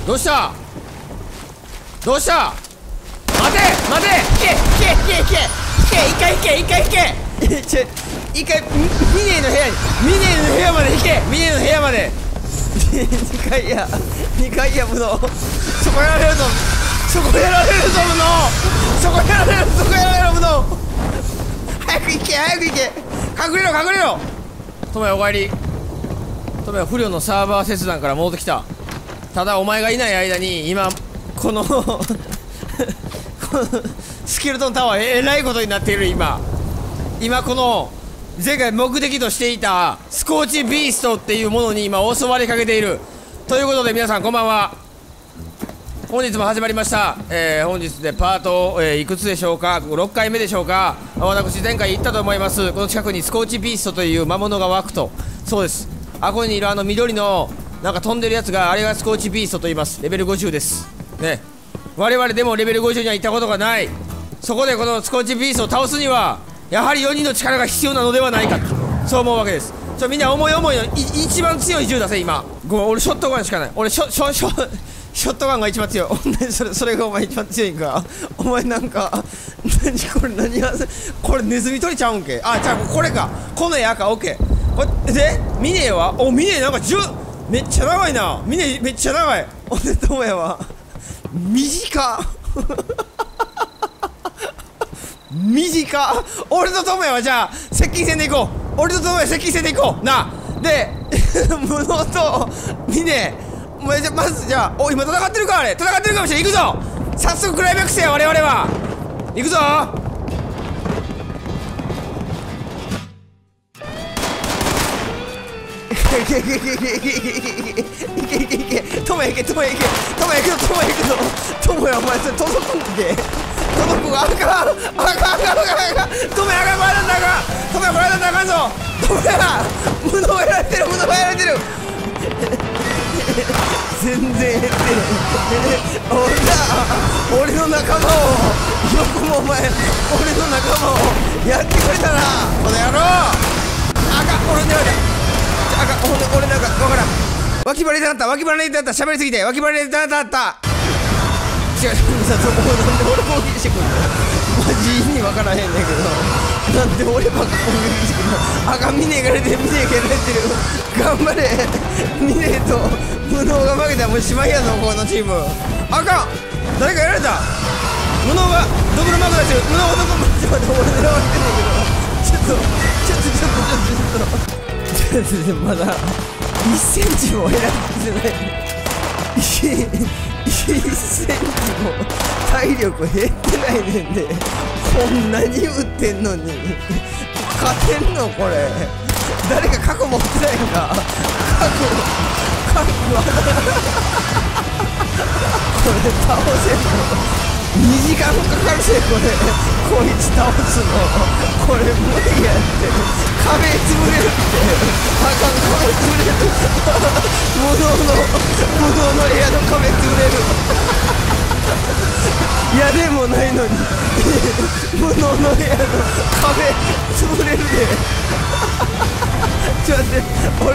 どうしたどうした。待て待て、一回ミネの部屋に、ミネの部屋まで行け。ミネの部屋まで2階や無能。そこやられるぞ無能。そこやられる無能。早く行け隠れろ。トモヤおかえり。トモヤ不慮のサーバー切断から戻ってきた。ただお前がいない間に今このスケルトンタワーえらいことになっている。今この前回目的としていたスコーチビーストっていうものに今襲われかけているということで、皆さんこんばんは。本日も始まりました。本日でパート、いくつでしょうか。6回目でしょうか。私前回言ったと思います。この近くにスコーチビーストという魔物が湧くと。そうです。あこにいる緑のなんか飛んでるやつが、あれがスコーチビーストと言います。レベル50ですね。我々でもレベル50には行ったことがない。そこでこのスコーチビーストを倒すにはやはり4人の力が必要なのではないかと、そう思うわけです。みんな思いの一番強い銃出せ。今ごめん、俺ショットガンしかない。俺ショットガンが一番強い。それがお前一番強いんか。お前なんか何これネズミ捕りちゃうんけ。あ、じゃあこれか。この矢か。オッケー。これでミネはミネなんか銃めっちゃ長いな。ミネめっちゃ長い。俺ともやは短っ俺とともやはじゃあ接近戦で行こう。なで無能とミネ、まずじゃあ今戦ってるか。戦ってるかもしれん。行くぞ。早速クライマックスや。我々は行くぞ。いけともや行くぞ。ともやお前それ届くんけ。届く。あかんともやあかん。これなんだともやこれなんだあかんぞ。ともや無能やられてる全然減ってる。俺の仲間をよくもお前俺の仲間をやってくれたなこの野郎。あかん俺狙われた。俺なんか分からん。脇腹痛かった。喋りすぎて脇腹痛かった。違う、さ、そこなんで俺攻撃してくるの。マジ意味分からへんねんけど、なんで俺ばっか攻撃してくるの。あかん、ミネがやられてる。頑張れ。ミネと無能が負けたらもうしまいやぞこのチーム。あかん、誰かやられた。無能がどこのマーク出してる。無能がどこ待って俺狙われてんねんけど、ちょっとまだ1センチも減らせてない。1センチも体力減ってないねんで、こんなに打ってんのに勝てんのこれ。誰か核持ってないんか。核はこれ倒せんの2時間もかかるぜこれ。こいつ倒すのこれ無理やって。壁潰れるって。あかん、壁潰れる。無能の部屋の壁潰れる。いやでもないのに無能の部屋の壁潰れるで。ちょっと待って、俺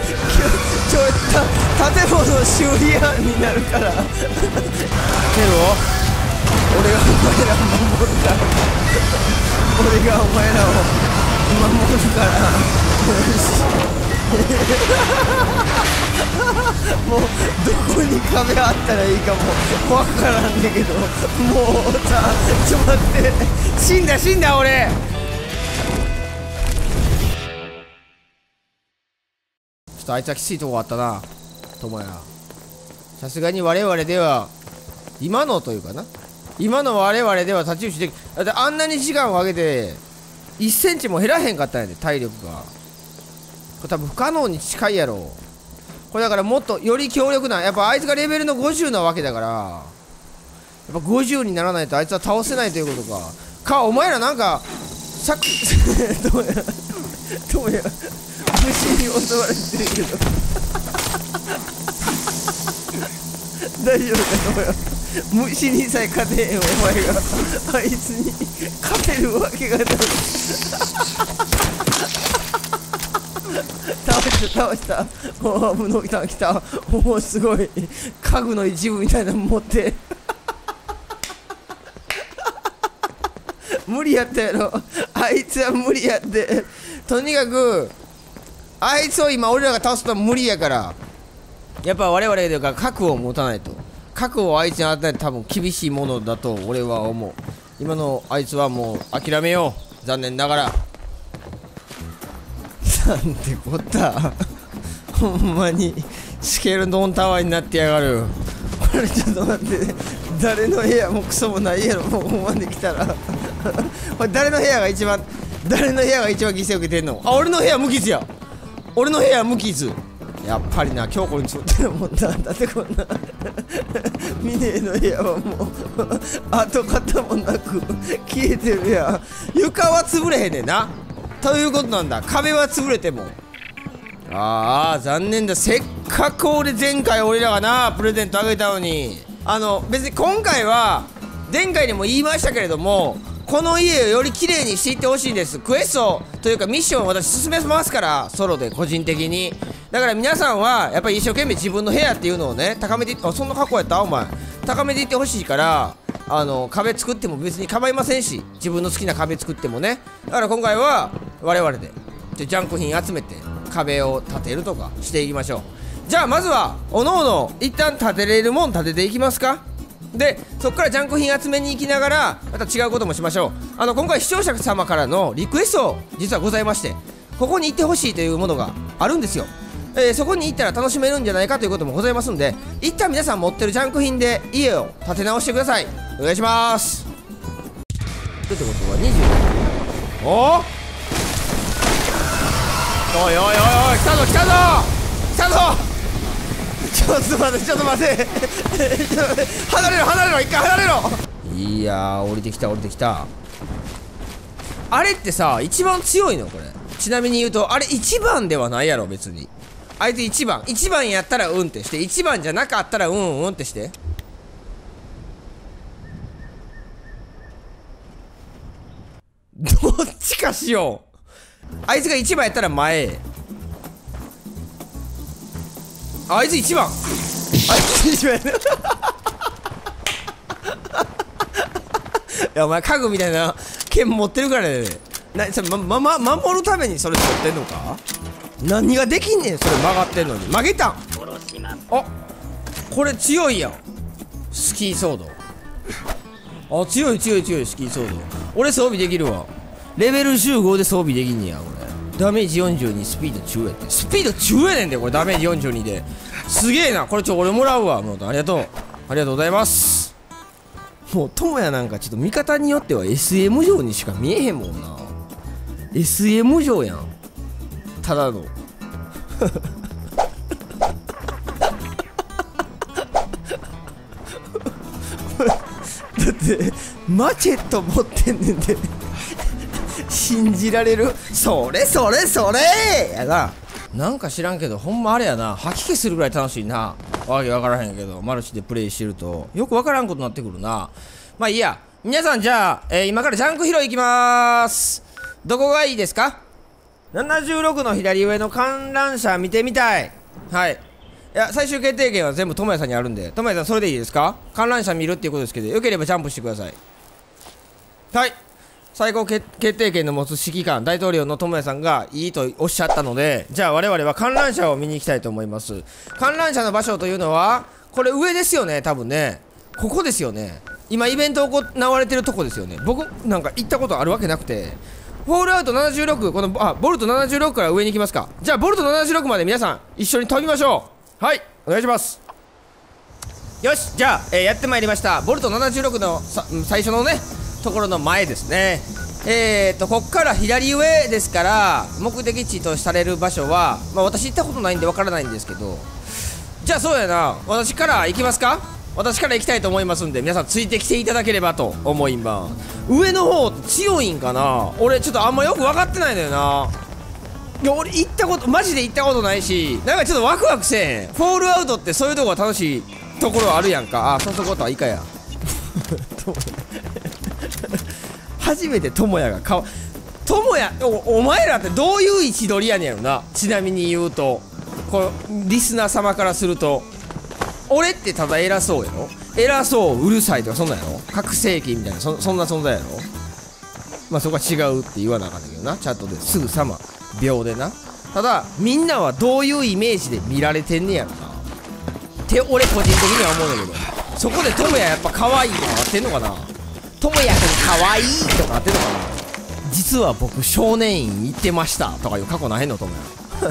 建物修理班になるからけど俺がお前らを守るから。もうどこに壁あったらいいかもわからんねんけど、もうさ、ちょっと待って、死んだ俺。ちょっとあいつはきついとこあったな、友也。さすがに我々では今の我々では太刀打ちでき。だってあんなに時間をかけて1センチも減らへんかったんやで、体力が。これ多分不可能に近いやろ。これだからもっとより強力な、やっぱあいつがレベルの50なわけだから、やっぱ50にならないとあいつは倒せないということか。お前らなんかさっきどうや虫に襲われてるけど大丈夫かとや。虫にさえ勝てへんお前があいつに勝てるわけがない倒倒した。おお、来た来た。おお、すごい。家具の一部みたいなの持って無理やったやろ。あいつは無理やって。とにかくあいつを今俺らが倒すのは無理やから、やっぱ我々でか核を持たないと。核をあいつに与えて多分厳しいものだと俺は思う。今のあいつはもう諦めよう、残念ながら。なんてこったほんまにスケールドンタワーになってやがる。これちょっと待って、誰の部屋もクソもないやろ、もうここまで来たらこれ誰の部屋が一番犠牲受けてんの？あ、俺の部屋無傷や。俺の部屋無傷。やっぱりな、強固に作ってるもんな。だってこんなミネの部屋はもう跡形もなく消えてるやん。床は潰れへんねんな。ということなんだ。壁は潰れても。ああ、残念だ。せっかく俺前回俺らがなプレゼントあげたのに。別に今回は前回にも言いましたけれども、この家をより綺麗にしていってほしいんです。クエストというかミッションを私進めますから、ソロで個人的に。だから皆さんはやっぱり一生懸命自分の部屋っていうのをね高めていって、あ、そんな格好やったお前、高めていってほしいから、壁作っても別に構いませんし、自分の好きな壁作ってもね。だから今回は我々でジャンク品集めて壁を建てるとかしていきましょう。じゃあまずはおのおの一旦建てれるもん建てていきますか。でそこからジャンク品集めに行きながらまた違うこともしましょう。今回視聴者様からのリクエスト実はございまして、ここに行ってほしいというものがあるんですよ。そこに行ったら楽しめるんじゃないかということもございますんで、一旦皆さん持ってるジャンク品で家を建て直してください。お願いします。ってことは20。おいおいおいおい、来たぞ来たぞ来たぞちょっと待ってちょっと待って離れろ離れろ、一回離れろ。いやー、降りてきた降りてきた。あれってさ一番強いのこれ？ちなみに言うとあれ1番ではないやろ別に。あいつ1番やったらうんってして、1番じゃなかったらうんってして。どっちかしよう。あいつが1番やったら前へ。あいつ1番、あいつ1番やねいやお前家具みたいな剣持ってるからね。守るためにそれ取ってんのか。何ができんねんそれ、曲がってんのに。曲げたん。あ、これ強いやん、スキーソード。あ、強い強い強いスキーソード。俺装備できるわ。レベル15で装備できんねやこれ。ダメージ42、スピード中やって。スピード中やねんでこれ、ダメージ42で。すげえなこれ。俺もらうわ。もうありがとう、ありがとうございます。もう友也なんかちょっと見方によっては SM 城にしか見えへんもんな。 SM 城やんただのだってマチェット持ってんねんで信じられる？それそれそれやな。なんか知らんけどほんまあれやな、吐き気するぐらい楽しいな。わけわからへんけどマルチでプレイしてるとよくわからんことになってくるな。まあいいや。皆さんじゃあ、今からジャンク拾いいきまーす。どこがいいですか？76の左上の観覧車見てみたい。はい。いや、最終決定権は全部友也さんにあるんで、友也さんそれでいいですか？観覧車見るっていうことですけど、よければジャンプしてください。はい。最高決定権の持つ指揮官、大統領の友也さんがいいとおっしゃったので、じゃあ我々は観覧車を見に行きたいと思います。観覧車の場所というのは、これ上ですよね、多分ね。ここですよね。今イベント行われてるとこですよね。僕なんか行ったことあるわけなくて。フォールアウト76、このボルト76から上に行きますか。じゃあボルト76まで皆さん一緒に飛びましょう。はい、お願いします。よし、じゃあ、やってまいりました。ボルト76の最初のねところの前ですね。こっから左上ですから、目的地とされる場所は、私行ったことないんでわからないんですけど、じゃあそうやな、私から行きますか。私から行きたいと思いますんで、皆さんついてきていただければと思います。上の方強いんかな。俺ちょっとあんまよく分かってないのよな。いや俺行ったことマジで行ったことないし、なんかちょっとワクワクせえへん。フォールアウトってそういうとこが楽しいところあるやんか。あ、そういうことはいいかや初めて友也がともやお前らってどういう位置取りやねんやろな。ちなみに言うとこのリスナー様からすると、俺ってただ偉そうやろ、偉そううるさいとかそんなんやろ、覚醒器みたいなそんな存在やろ。まあそこは違うって言わなあかったけどな、チャットですぐさま秒でな。ただみんなはどういうイメージで見られてんねやろなって俺個人的には思うんだけど、そこでともややっぱ可愛いとかなってんのかな、ともやくん可愛いとかなってんのかな。実は僕少年院行ってましたとかいう過去ないのともや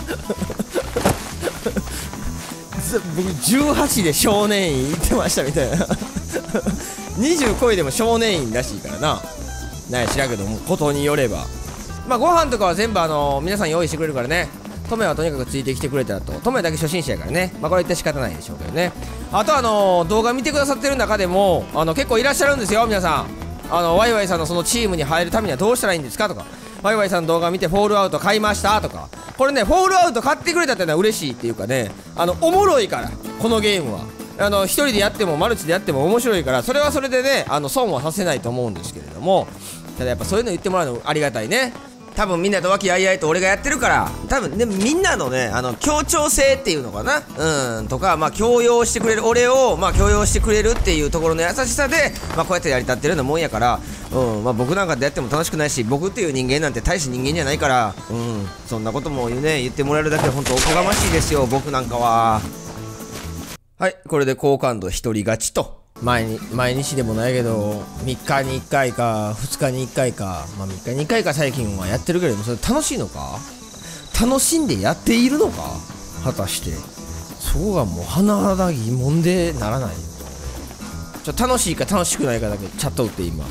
僕18で少年院行ってましたみたいな20超えでも少年院らしいからな。なんや知らんけども、ことによればまあご飯とかは全部皆さん用意してくれるからね。トメはとにかくついてきてくれたらと。トメだけ初心者やからね、まあこれ言って仕方ないでしょうけどね。あと動画見てくださってる中でも結構いらっしゃるんですよ皆さん。ワイワイさんのそのチームに入るためにはどうしたらいいんですかとか、ワイワイさんの動画見てフォールアウト買いましたとか。これね、フォールアウト買ってくれたってのは嬉しいっていうかね、おもろいからこのゲームは一人でやってもマルチでやっても面白いから、それはそれでね損はさせないと思うんですけれども、ただやっぱそういうの言ってもらうのありがたいね。多分みんなと和気あいあいと俺がやってるから、多分ねみんなのね協調性っていうのかな、とかまあ強要してくれる、俺をまあ強要してくれるっていうところの優しさでまあこうやってやりたってるようなもんやから、まあ僕なんかでやっても楽しくないし、僕っていう人間なんて大し人間じゃないから、そんなことも言ってもらえるだけで本当おこがましいですよ僕なんかは。はい、これで好感度一人勝ちと。毎日でもないけど3日に1回か2日に1回か、まあ3日に1回か最近はやってるけれども、それ楽しいのか、楽しんでやっているのか、果たしてそこがもう甚だ疑問でならない。楽しいか楽しくないかだけチャット打って今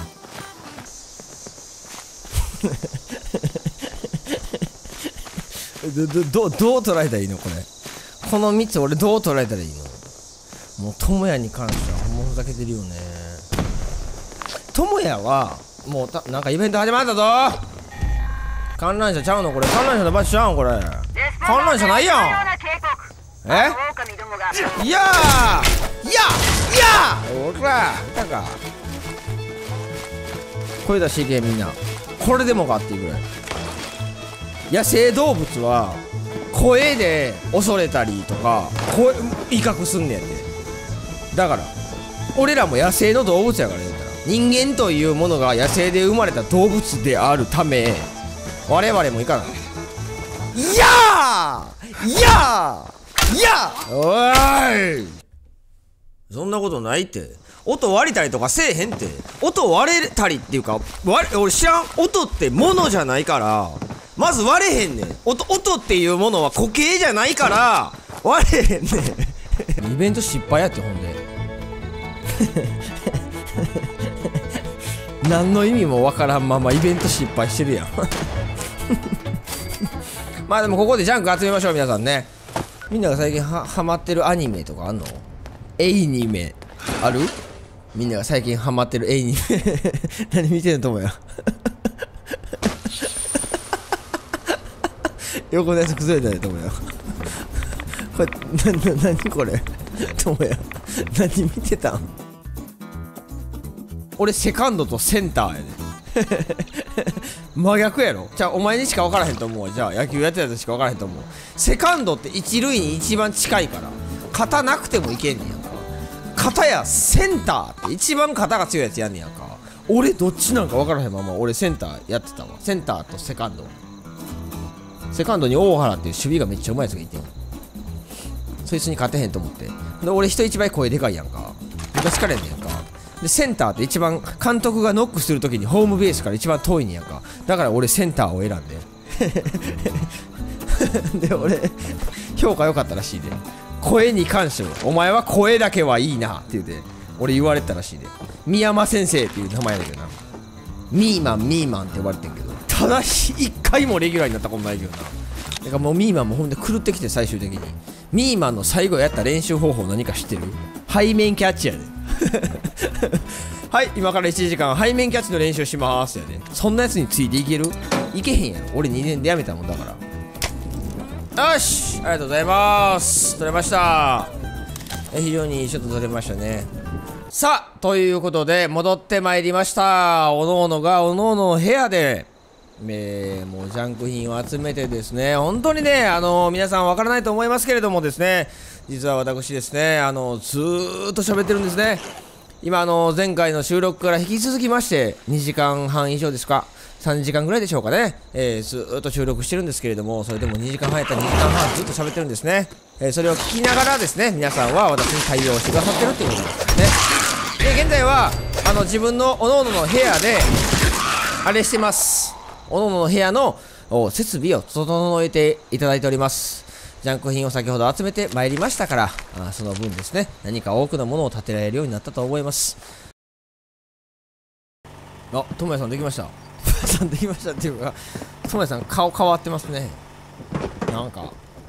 どう捉えたらいいのこれ、この3つ俺どう捉えたらいいの。もうともやに関してはほんまふざけてるよね。ともやはもうなんかイベント始まったぞ。観覧車ちゃうのこれ、観覧車の場所ちゃうんこれ、観覧車ないやん。いやおら見たか、声出していけみんな、これでもかっていうぐらい。野生動物は声で恐れたりとか威嚇すんねんで。だから俺らも野生の動物やから言うたら、人間というものが野生で生まれた動物であるため我々もいかない。いやおーい、そんなことないって。音割れたりとかせえへんって。音割れたりっていうか俺知らん。音ってものじゃないからまず割れへんねん。音っていうものは固形じゃないから割れへんねんイベント失敗やってほんで何の意味もわからんままイベント失敗してるやんまあでもここでジャンク集めましょう皆さんね。みんなが最近ハマってるアニメとかあんの？エイニメある？みんなが最近ハマってるエイニメ何見てんのともや横のやつ崩れたねともやこれ何これともや何見てたん？俺セカンドとセンターやね真逆やろ。じゃあお前にしか分からへんと思うわ。じゃあ野球やってたやつしか分からへんと思う。セカンドって一塁に一番近いから肩なくてもいけんねんやんか。肩やセンターって一番肩が強いやつやんねやんか。俺どっちなんか分からへんまま俺センターやってたわ。センターとセカンド。セカンドに大原っていう守備がめっちゃうまいやつがいてん。そいつに勝てへんと思って。で俺人一倍声でかいやんか。昔からやねんやんか。でセンターって一番監督がノックするときにホームベースから一番遠いねんやんか。だから俺センターを選んでで俺評価良かったらしいで。声に関してはお前は声だけはいいなって言うて俺言われたらしいで。三山先生っていう名前だけどな。ミーマンって呼ばれてんけど、ただし一回もレギュラーになったことないけどな。だからもうミーマンもほんで狂ってきて、最終的にミーマンの最後やった練習方法何か知ってる？背面キャッチやではい今から1時間背面キャッチの練習しますやで。そんなやつについていける？いけへんやろ。俺2年でやめたもんだから。よし、ありがとうございます。取れました。非常にちょっと取れましたね。さあということで戻ってまいりました。おのおのがおのおのの部屋でもうジャンク品を集めてですね、本当にね、皆さんわからないと思いますけれどもですね、実は私ですね、ずーっと喋ってるんですね。今、前回の収録から引き続きまして、2時間半以上ですか、3時間ぐらいでしょうかね、ずーっと収録してるんですけれども、それでも2時間半やったら2時間半ずっと喋ってるんですね。それを聞きながらですね、皆さんは私に対応してくださってるっていうことですね。で、現在は、自分の各々の部屋で、あれしてます。各々の部屋の設備を整えていただいております。ジャンク品を先ほど集めてまいりましたから、その分ですね、何か多くのものを建てられるようになったと思います。あ、ともやさんできました。ともやさんできましたっていうか、ともやさん顔変わってますね。なんか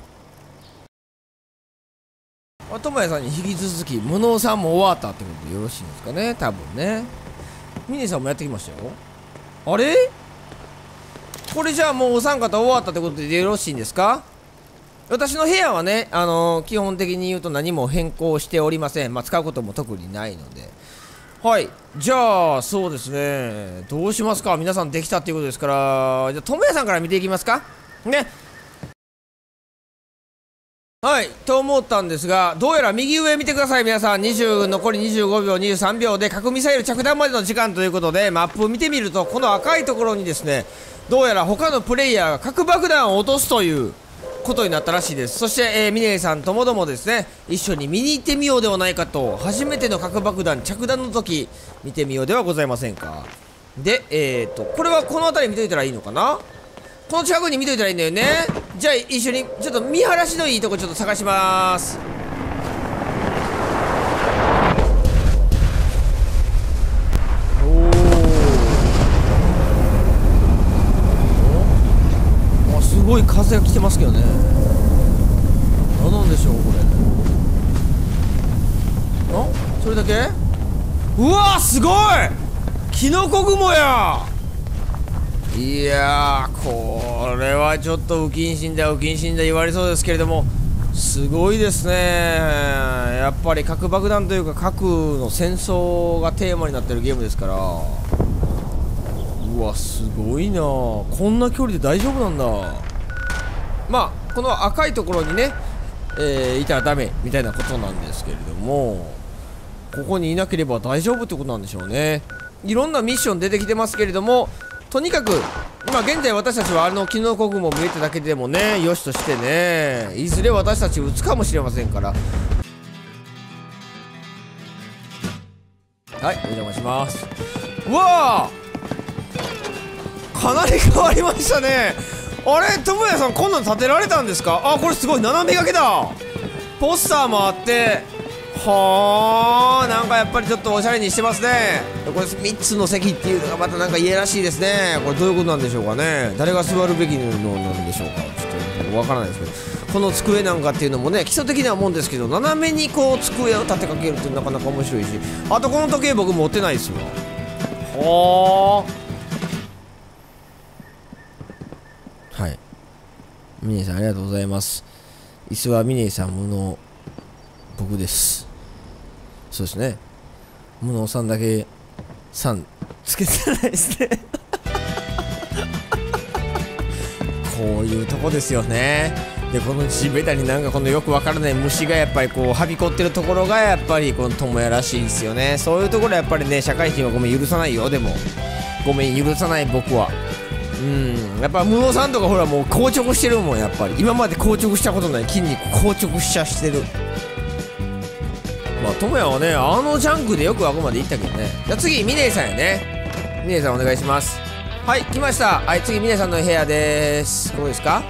ともやさんに引き続き無能さんも終わったってことでよろしいんですかね、多分ね。ミネさんもやってきましたよ。あれこれじゃあもうお三方終わったってことでよろしいんですか？私の部屋はね、基本的に言うと何も変更しておりません。使うことも特にないので。はい。じゃあ、そうですね。どうしますか？皆さんできたっていうことですから、じゃあ、ともやさんから見ていきますかね。はい。と思ったんですが、どうやら右上見てください、皆さん。残り25秒、23秒で核ミサイル着弾までの時間ということで、マップを見てみると、この赤いところにですね、どうやら他のプレイヤーが核爆弾を落とすということになったらしいです。そして、ミネさんともどもですね、一緒に見に行ってみようではないかと、初めての核爆弾着弾の時、見てみようではございませんか。で、これはこの辺り見といたらいいのかな？この近くに見といたらいいんだよね。じゃあ一緒にちょっと見晴らしのいいとこちょっと探します。おお、すごい風が来てますけどね。何なんでしょうこれ。それだけ？うわー、すごいキノコ雲や。いやー、これはちょっと不謹慎だ言われそうですけれども、すごいですね。やっぱり核爆弾というか核の戦争がテーマになってるゲームですから。うわ、すごいな。こんな距離で大丈夫なんだ。この赤いところにね、いたらダメみたいなことなんですけれども、ここにいなければ大丈夫ってことなんでしょうね。いろんなミッション出てきてますけれども、とにかく今現在私たちはキノコ雲を見えただけでもね、よしとしてね、いずれ私たち撃つかもしれませんから。はい、お邪魔します。うわー、かなり変わりましたね。あれ、ともやさんこんなの建てられたんですか？あ、これすごい斜め掛けだ。ポスターもあって、はあ、なんかやっぱりちょっとおしゃれにしてますね。これ3つの席っていうのがまたなんか家らしいですね。これどういうことなんでしょうかね。誰が座るべきのなんでしょうか。ちょっとわからないですけど、この机なんかっていうのもね、基礎的なもんですけど、斜めにこう机を立てかけるってなかなか面白いし、あとこの時計僕持ってないですわ。はあ、はい、ミネさんありがとうございます。椅子はミネさん無能、僕です。そうですね。無能さんだけ3つけてないですねこういうとこですよね。で、この地べたになんかこのよくわからない虫がやっぱりこうはびこってるところがやっぱりこの友也らしいですよね。そういうところやっぱりね、社会人はごめん許さないよ。でもごめん許さない僕は。やっぱ無能さんとかほらもう硬直してるもん。やっぱり今まで硬直したことない筋肉硬直してる。ともやはね、ジャンクでよくあこまで行ったけどね。じゃあ次ミネさんやね。ミネさんお願いします。はい、来ました。はい、次ミネさんの部屋でーす。どうですか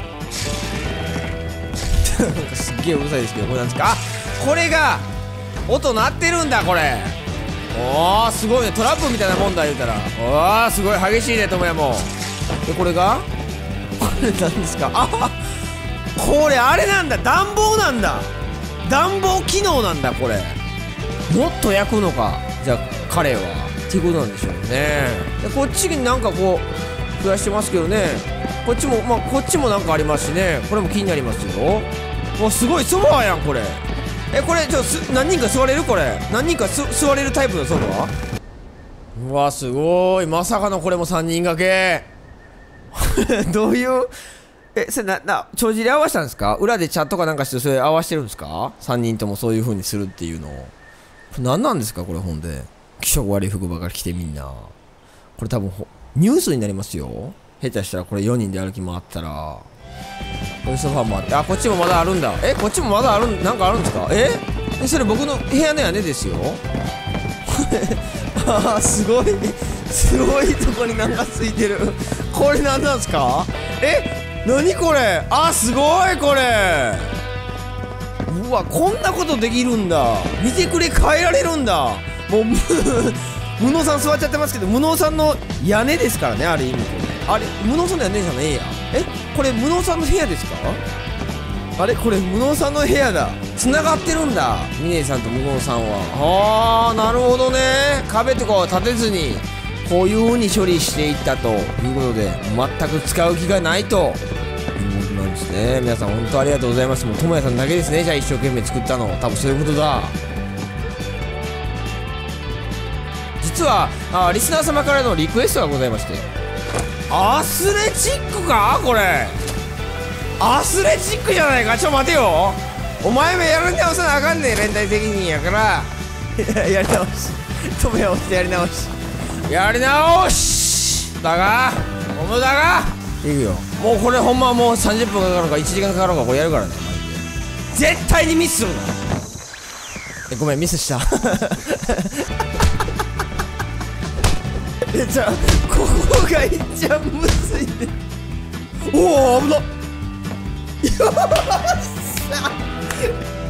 なんかすっげえうるさいですけど、これなんですか？あ、これが音鳴ってるんだこれ。おー、すごいね。トラップみたいなもんだ言うたら。おー、すごい激しいねともやも。で、これがこれなんですか？あ、これあれなんだ、暖房なんだ。暖房機能なんだこれ。もっと焼くのか、じゃあ彼はっていうことなんでしょうね。で、こっちになんかこう増やしてますけどね。こっちもこっちもなんかありますしね。これも気になりますよ。わ、すごいソファーやんこれ。これ何人か座れる？これ何人か座れるタイプのソファー？うわ、すごい。まさかのこれも3人掛け。 どういうそれ帳尻合わせたんですか？裏でチャットかなんかしてそれ合わせてるんですか？3人ともそういう風にするっていうのを。何なんですかこれ。ほんで気色悪い服ばかり着てみんな。これ多分ニュースになりますよ。下手したらこれ4人で歩き回ったら。こういうソファーもあって、あ、こっちもまだあるんだ。こっちもまだある、なんかあるんですか？それ僕の部屋の屋根ですよ。あー、すごいとこになんかついてる。これ何なんですか？何これ。あ、すごいこれ。うわ、こんなことできるんだ。見てくれ、変えられるんだ。もう無能さん座っちゃってますけど、無能さんの屋根ですからね、ある意味。あれ無能さんの屋根じゃねえや。これ無能さんの部屋ですか？あれこれ無能さんの部屋だ。繋がってるんだ、峰さんと無能さんは。なるほどね。壁とかを立てずにこういう風に処理していったということで、全く使う気がないということなんですね。皆さん本当ありがとうございます。もう智也さんだけですね、じゃあ一生懸命作ったの。多分そういうことだ。実はリスナー様からのリクエストがございまして、アスレチックか。これアスレチックじゃないか。ちょ待てよ、お前もやり直さなあかんねん。連帯責任やからやり直し、智也押してやり直しだがおむだがいくよ。もうこれほんまもう30分かかるか1時間かかるかこれやるからね、マジで。絶対にミスするな。ごめん、ミスした。じゃあここが一番むずいね。おお、危なっ。よっしゃ